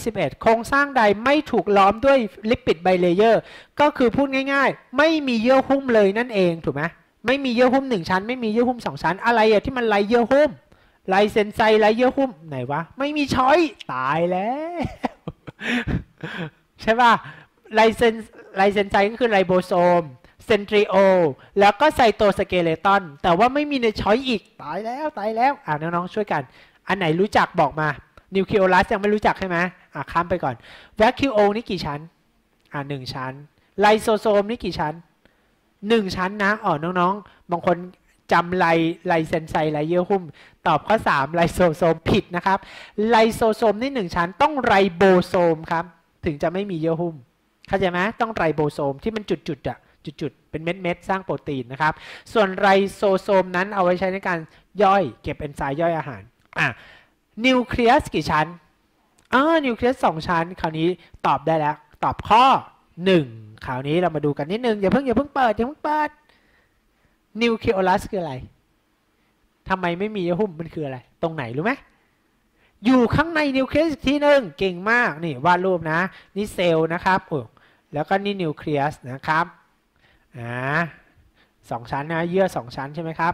11โครงสร้างใดไม่ถูกล้อมด้วยลิปิดไบเลเยอร์ก็คือพูดง่ายๆไม่มีเยื่อหุ้มเลยนั่นเองถูกไหมไม่มีเยื่อหุ้ม1ชั้นไม่มีเยื่อหุ้ม2ชั้นอะไรอะที่มันไร้เยื่อหุ้มไลเซนไซไร้เยื่อหุ้มไหนวะไม่มีช้อยตายแล้วใช่ป่ะไลเซนไซก็คือไรโบโซมเซนทริโอแล้วก็ไซโตสเกเลตันแต่ว่าไม่มีในช้อยอีกตายแล้วน้องๆช่วยกันอันไหนรู้จักบอกมานิวคลีโอลัสยังไม่รู้จักใช่ไหมข้ามไปก่อนแวคคิวโอนี่กี่ชั้น1ชั้นไลโซโซมนี่กี่ชั้น1ชั้นนะน้องๆบางคนจำไลเซนไซไลเยื่อหุ้มตอบข้อ3ไลโซโซมผิดนะครับไลโซโซมนี่1ชั้นต้องไรโบโซมครับถึงจะไม่มีเยื่อหุ้มเข้าใจไหมต้องไรโบโซมที่มันจุดเป็นเม็ดสร้างโปรตีนนะครับส่วนไรโซโซมนั้นเอาไว้ใช้ในการย่อยเก็บเอนไซม์ย่อยอาหารนิวเคลียสกี่ชั้นนิวเคลียส2ชั้นคราวนี้ตอบได้แล้วตอบข้อ1คราวนี้เรามาดูกันนิดนึงอย่าเพิ่งเปิดนิวเคลีโอลัสคืออะไรทำไมไม่มีเยื่อหุ้มมันคืออะไรตรงไหนรู้ไหมอยู่ข้างในนิวเคลียสที่หนึ่งเก่งมากนี่วาดรูปนะนี่เซลล์นะครับแล้วก็นี่นิวเคลียสนะครับ2ชั้นนะเยื่อ2ชั้นใช่ไหมครับ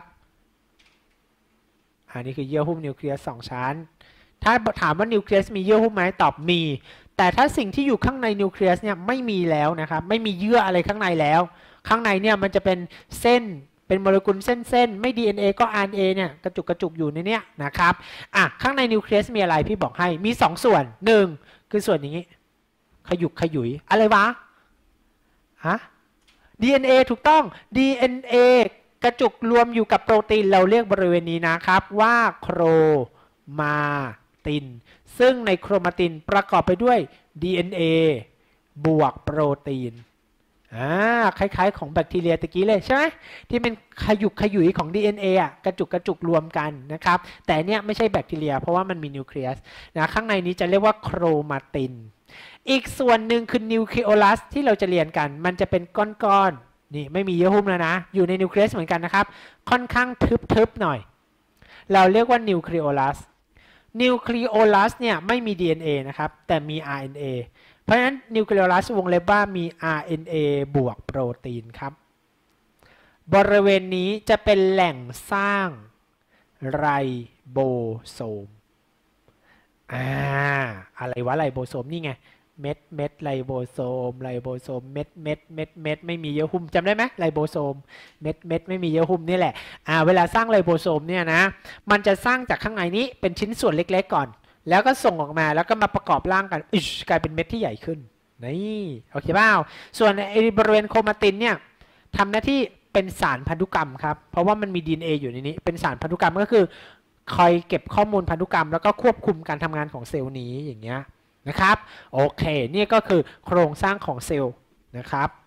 อันนี้คือเยื่อหุ้มนิวเคลียส2ชั้นถ้าถามว่านิวเคลียสมีเยื่อหุ้มไหมตอบมีแต่ถ้าสิ่งที่อยู่ข้างในนิวเคลียสเนี่ยไม่มีแล้วนะครับไม่มีเยื่ออะไรข้างในแล้วข้างในเนี่ยมันจะเป็นเส้นเป็นโมเลกุลเส้นไม่ DNA ก็ RNA เนี่ยกระจุกอยู่ในเนี้ยนะครับข้างในนิวเคลียสมีอะไรพี่บอกให้มี2ส่วน1คือส่วนนี้ขยุยอะไรวะDNA ถูกต้อง DNA กระจุกรวมอยู่กับโปรตีนเราเรียกบริเวณนี้นะครับว่าโครมาตินซึ่งในโครมาตินประกอบไปด้วย DNA บวกโปรตีนคล้ายๆของแบคทีเรียตะกี้เลยใช่ไหมที่เป็นขยุยของ DNA กระจุกรวมกันนะครับแต่เนี่ยไม่ใช่แบคทีเรียเพราะว่ามันมีนิวเคลียสข้างในนี้จะเรียกว่าโครมาตินอีกส่วนหนึ่งคือนิวคลีโอลัสที่เราจะเรียนกันมันจะเป็นก้อนนี่ไม่มีเยื่อหุ้มแล้วนะอยู่ในนิวเคลียสเหมือนกันนะครับค่อนข้างทึบหน่อยเราเรียกว่านิวคลีโอลัสเนี่ยไม่มี DNA นะครับแต่มี RNA เพราะฉะนั้นนิวคลีโอลัสวงเล็บว่ามี RNA บวกโปรตีนครับบริเวณนี้จะเป็นแหล่งสร้างไรโบโซมอะไรวะไรโบโซมนี่ไงเม็ดไลโบโซมเม็ดไม่มีเยื่อหุ้มจำได้ไหมไลโบโซมเม็ดไม่มีเยื่อหุ้มนี่แหละเวลาสร้างไลโบโซมเนี่ยนะมันจะสร้างจากข้างในนี้เป็นชิ้นส่วนเล็กๆก่อนแล้วก็ส่งออกมาแล้วก็มาประกอบร่างกันกลายเป็นเม็ดที่ใหญ่ขึ้นนี่โอเคเปล่าส่วนบริเวณโครมาตินเนี่ยทำหน้าที่เป็นสารพันธุกรรมครับเพราะว่ามันมี DNA อยู่ในนี้เป็นสารพันธุกรรมก็คือคอยเก็บข้อมูลพันธุกรรมแล้วก็ควบคุมการทำงานของเซลล์นี้อย่างเงี้ยนะครับโอเคนี่ก็คือโครงสร้างของเซลล์นะครับ